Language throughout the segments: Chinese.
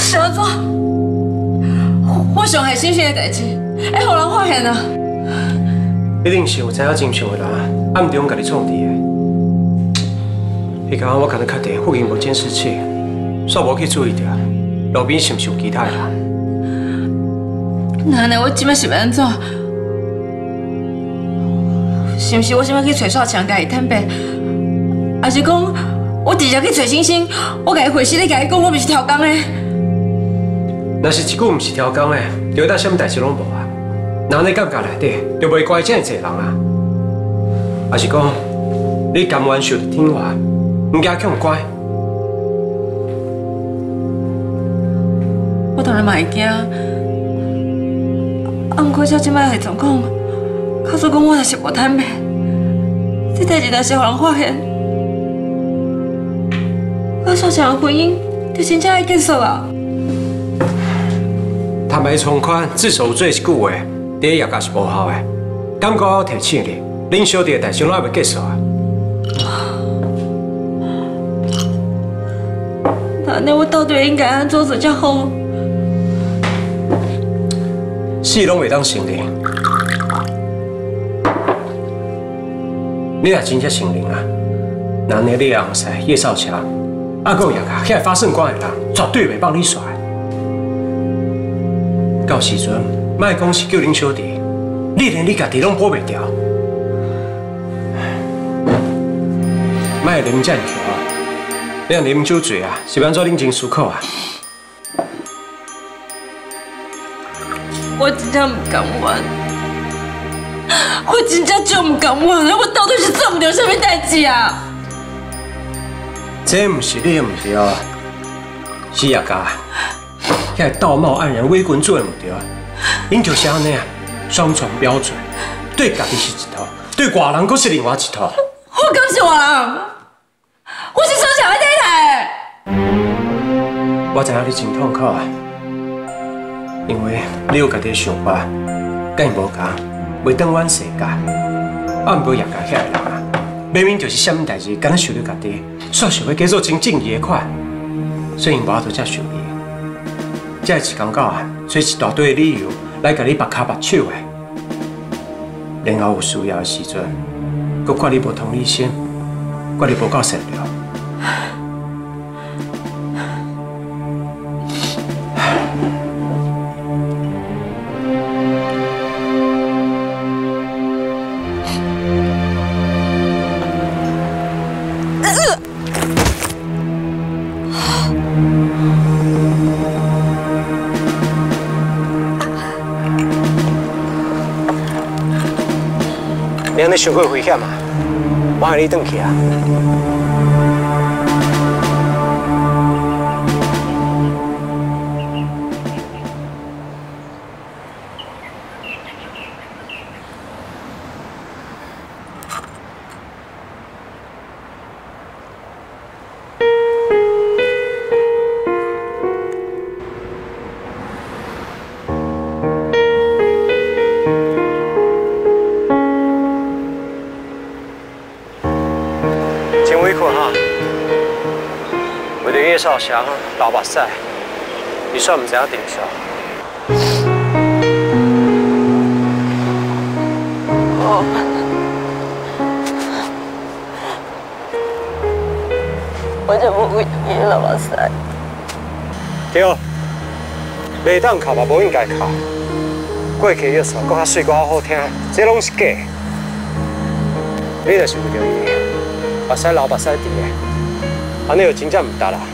是安怎？我上害小心的代志，会互人发现啊！ 一定是有知影真相的人暗中甲你创治的。迄天我甲你确定附近无监视器，煞无去注意到路边是毋是有其他人。 那安尼我即摆是要安怎？是毋是我即摆去找煞强，甲伊坦白？还是讲我直接去找星星，我甲伊回信，你甲伊讲我毋是挑工的？ 若是一句毋是挑工的，就当什么代志拢无啊？那你感觉内底就袂怪遮尔济人啊？还是讲你甘愿受着天罚，唔惊强乖？ 我当然嘛会惊，毋过照即摆的状况，假使讲我若是无坦白，这代志若是互人发现，我煞强的婚姻就真正要结束啊！ 坦白从宽，自首有罪一句话，第一业界是无效的。感觉我提醒你，恁小弟的代志拢还未结束啊！ 那安尼我到底应该安怎做才好？ 死拢袂当承认。你若真正承认啊，那你的红婿叶少强，还有业界遐发生官的人，绝对袂帮你耍。到时阵，莫讲是叫恁小弟，你连你家己拢保袂掉。莫啉这么久啊！你若啉酒醉啊，是要安怎冷静思考啊？ 我真正唔甘愿，我真正就唔甘愿了。我到底是做唔到什么代志啊？ 这唔是你的问题啊，是业界。遐道貌岸然、伪君子的问题，因就是安尼啊，双重标准，对家己是一套，对外人阁是另外一套。 我敢是外人，我是小强的太太。 我知影你真痛苦啊，因为你有家己的想法，甲因无共，袂当阮世界。啊，毋过业界遐个人啊，明明就是啥物代志，敢若想着家己，煞想要假做真正义的款，所以因无法度才想你。这一公狗啊，找一大堆的理由来甲你绑脚绑手的，然后有需要的时阵，佮怪你无同理心，怪你无够善良。你安尼伤过危险啊！我喊你转去啊！真委屈哈！为了叶少祥流目屎，你煞唔知影定数。 我就无为伊流目屎。 对，袂当哭嘛，无应该哭。过去约束，搁较水，搁较好听，这拢是假。你若是为着伊，目屎流目屎滴的，安尼就真正唔得啦。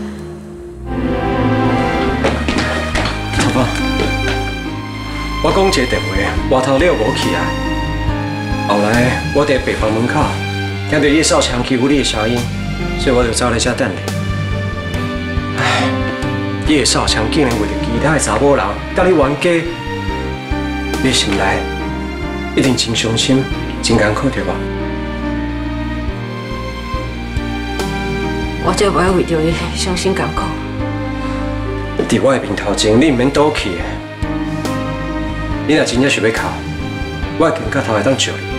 爸爸，我讲一个电话，外头你又无去啊？后来我伫病房门口听到叶少强欺负你的声音，所以我就走来这等你。唉，叶少强竟然为着其他的查某人甲你冤家，你心内一定真伤心、真艰苦，对吧？ 我就不爱为着伊伤心艰苦。 伫我的面头前，你唔免倒去的。你若真正想要哭，我会跟到头会当救你。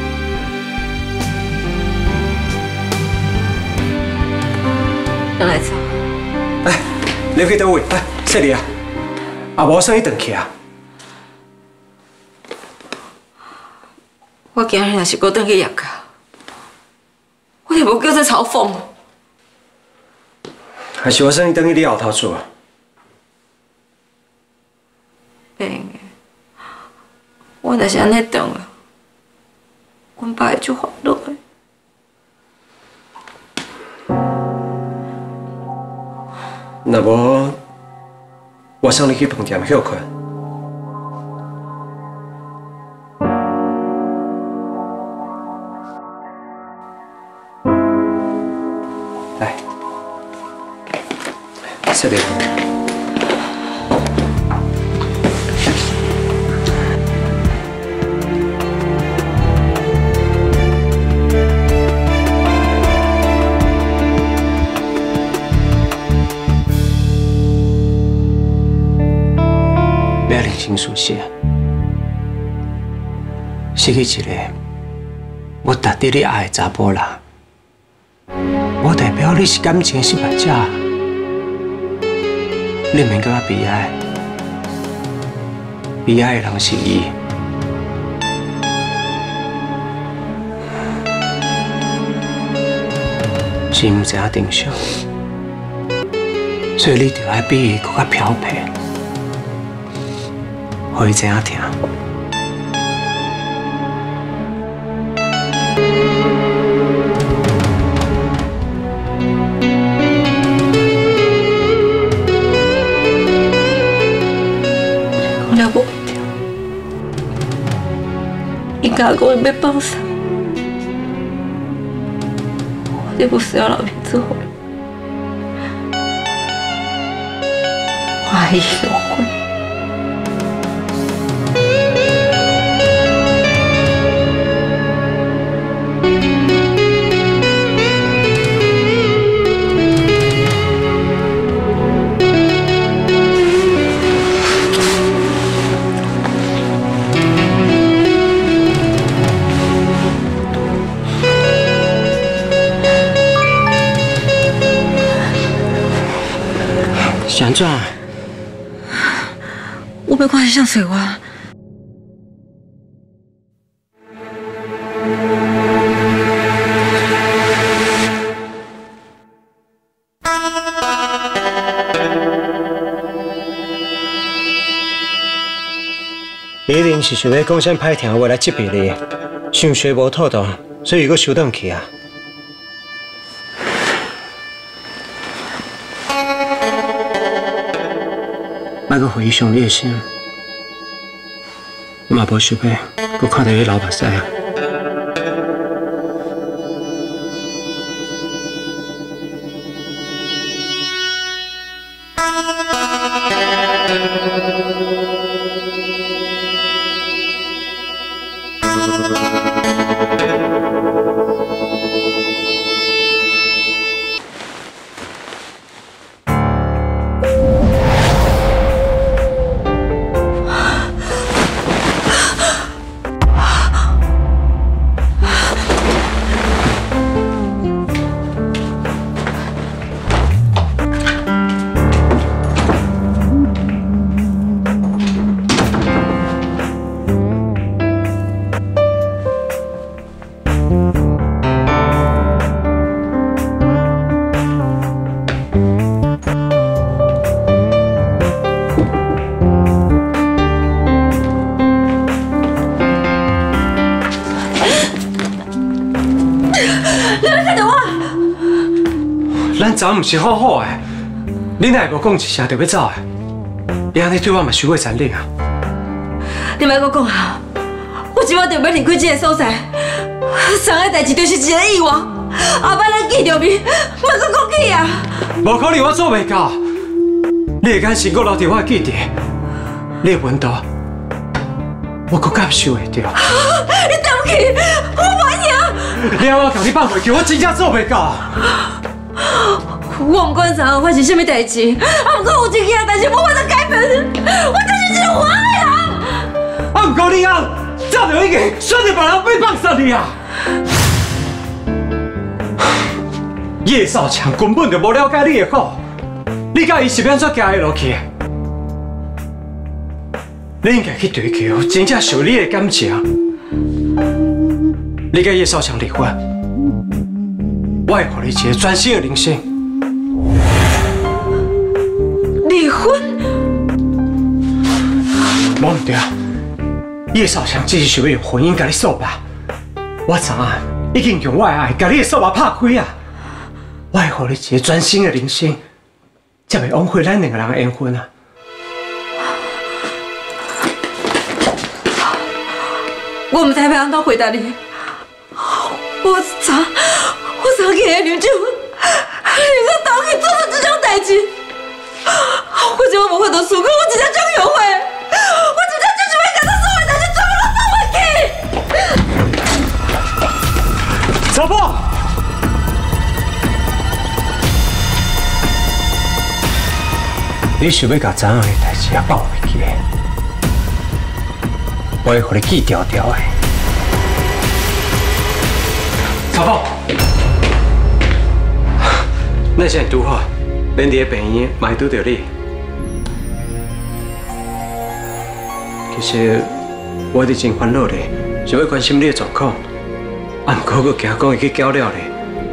让来走。 哎， 你去倒位？哎，雪莉啊，阿无送你回去啊。 我今日若是搁转去叶家，我就无叫做嘲讽。 还是我送你转去你后头厝啊？ 袂用的，我若是安尼转啊，阮爸会足烦恼的。 那无，我送你去饭店休困。来，雪莉。真熟悉，失去一个我值得你爱的查甫人，我代表你是感情失败者，你免搁较悲哀，悲哀的人是伊。是毋知影定伤，所以你就爱比伊搁较漂泊。互伊知影疼。 我了无对，伊甲我讲伊要放手，我就不需要老皮做伙。我还后悔。 是安怎？ 我要看伊想找我。 一定是想要讲声歹听话来责备你，想学无妥当，所以佫收转去啊。莫佫回想你的心，我嘛无想要佫看到你流目屎啊。咱走唔是好好的，你哪会无讲一声就要走的？你安尼对我嘛伤过残忍啊！ 你莫阁讲啊！我今晚就要离开这个所在，上个代志就是一个意外，后摆咱见着面，莫阁讲起啊！ 无可能，我做袂到。你的眼神阁留伫我的记忆，你的温度，我阁感受会到。 你对不起，我无赢。 了，我甲你放回去，我真正做袂到。 我唔管昨下发生什么代志，不过有一件代志无法度改变，我就是一个有爱的人。 不过你啊，早就已经选择别人诽谤杀你啊！叶少强根本就无了解你的好，你你甲伊是要安怎行的落去？你应该去追求真正属你的感情。你甲叶少强离婚，我会给你一个全新的人生。 离婚？ 无唔对，叶少强只是想要用婚姻甲你束缚。我知影已经用我的爱甲你的束缚拍开啊！我会给你一个全新的人生，才袂枉费咱两个人的缘分啊！ 我唔知要安怎回答你。我昨去的刘俊文，你个倒去做出这种代志，我真无法度思考，我真正足后悔，我真正就是要把他所有代志全部都放回去。 查甫，你想要把昨晚的代志也放回去？我会给你记条条的。查甫，咱现在拄好，恁伫个病院嘛会拄到你。其实我一直真烦恼咧，想要关心你的状况，啊，不过佮惊讲会去搅了咧。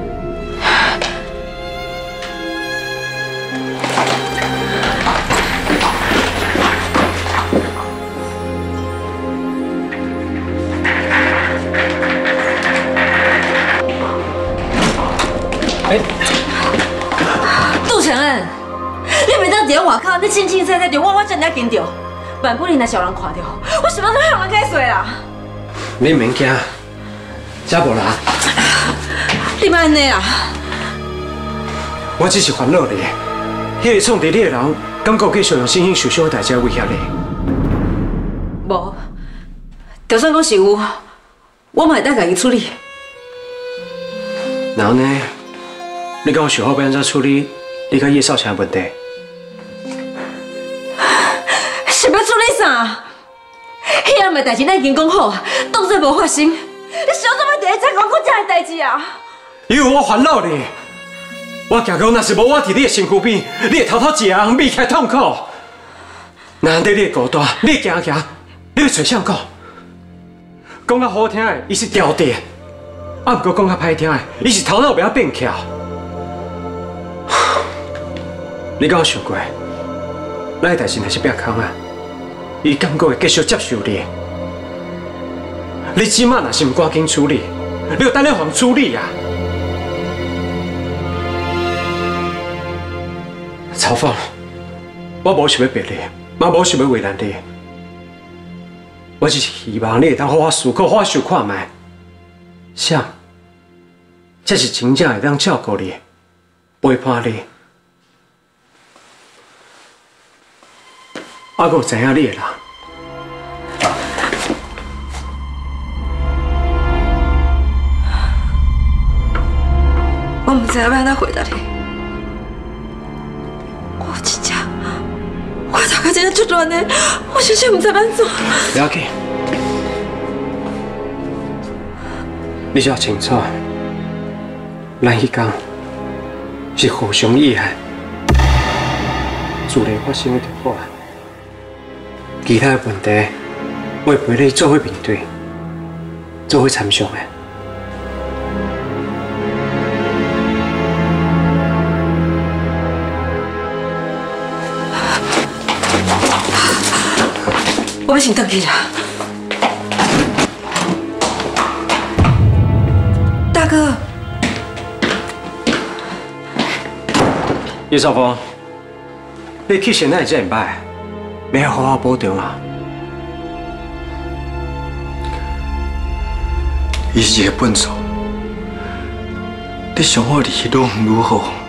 杜承恩，你袂当伫外口，你清清彩彩就我真正见到，万不然若小人看到，我想要怎向人解释啦？ 你唔免惊，这无人。 你莫安尼啦！ 我只是烦恼你，迄个创伫你的人，感觉继续用性受伤的代志威胁你。 无，就算讲是有，我嘛会当家己处理。 然后呢？你敢有想好要安怎处理你甲叶少强的问题？ 是要处理啥？迄暗的代志咱已经讲好，当作无发生。你想怎么第一再讲这样的代志啊？ 因为我烦恼你，我惊讲若是无我伫你的身躯边，你会偷偷一个人避开痛苦。难得你的孤单，你行，你要找谁讲？讲较好听的，伊是条电；啊，不过讲较歹听的，伊是头脑袂晓变巧。你敢有想过，咱的代志若是变空啊，伊感觉会继续接受你？你即马若是唔赶紧处理，你就等咧互处理啊！曹芳，我无想要逼你，嘛无想要为难你，我只是希望你会当好好思考、好好想看卖，啥才是真正会当照顾你、陪伴你。我阁有知影你的人， 我唔知要安怎回答你。我真正，我头壳真正足乱的，我真正唔知安怎。 不要紧，你只要清楚，咱迄天是互相意爱，自然发生的就好啊。其他的问题，我会陪你做伙面对，做伙参详的。 我要先回去啦。大哥， 叶少峰，你气色哪会这么歹？你要好好保重啊！ 伊是个笨手，你想我离去都唔如何。